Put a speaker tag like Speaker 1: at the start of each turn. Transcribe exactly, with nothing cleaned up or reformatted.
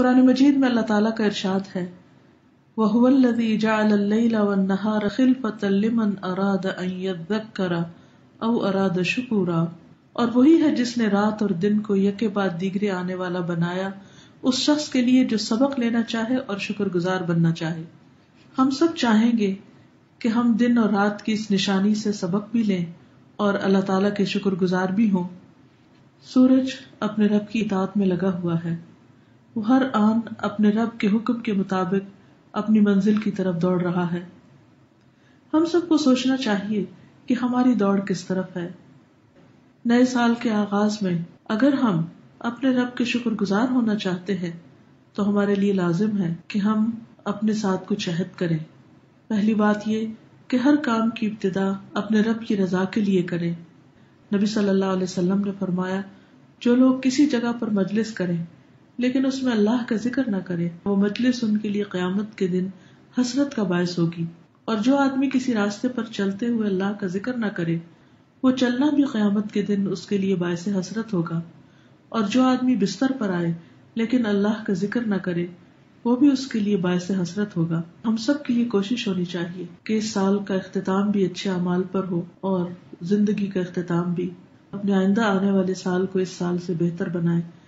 Speaker 1: قرآن مجید میں اللہ تعالیٰ کا ارشاد ہے وَهُوَ الَّذِي جَعَلَ اللَّيْلَ وَالنَّهَارَ خِلْفَةً لِمَنْ أَرَادَ أَنْ يَذَّكَّرَ أَوْ أَرَادَ شُكُورًا، اور وہی ہے جس نے رات اور دن کو یکے بعد دیگرے آنے والا بنایا اس شخص کے لیے جو سبق لینا چاہے اور شکر گزار بننا چاہے۔ ہم سب چاہیں گے کہ ہم دن اور رات کی اس نشانی سے سبق بھی لیں اور اللہ تعالیٰ کے شکر گزار بھی ہوں۔ سورج اپنے رب کی اطاعت میں لگا ہوا ہے، وہ ہر آن اپنے رب کے حکم کے مطابق اپنی منزل کی طرف دوڑ رہا ہے۔ ہم سب کو سوچنا چاہیے کہ ہماری دوڑ کس طرف ہے۔ نئے سال کے آغاز میں اگر ہم اپنے رب کے شکر گزار ہونا چاہتے ہیں تو ہمارے لیے لازم ہے کہ ہم اپنے ساتھ کچھ عہد کریں۔ پہلی بات یہ کہ ہر کام کی ابتدا اپنے رب کی رضا کے لیے کریں۔ نبی صلی اللہ علیہ وسلم نے فرمایا جو لوگ کسی جگہ پر مجلس کریں لیکن اس میں اللہ کا ذکر نہ کرے وہ مجلس ان کے لیے قیامت کے دن حسرت کا باعث ہوگی، اور جو آدمی کسی راستے پر چلتے ہوئے اللہ کا ذکر نہ کرے وہ چلنا بھی قیامت کے دن اس کے لیے باعث حسرت ہوگا، اور جو آدمی بستر پر آئے لیکن اللہ کا ذکر نہ کرے وہ بھی اس کے لیے باعث حسرت ہوگا۔ ہم سب کی یہ کوشش ہونی چاہیے کہ اس سال کا اختتام بھی اچھے اعمال پر ہو اور زندگی کا اختتام بھی، اپنے آئندہ آنے والے سال کو اس سال سے بہتر بنائیں۔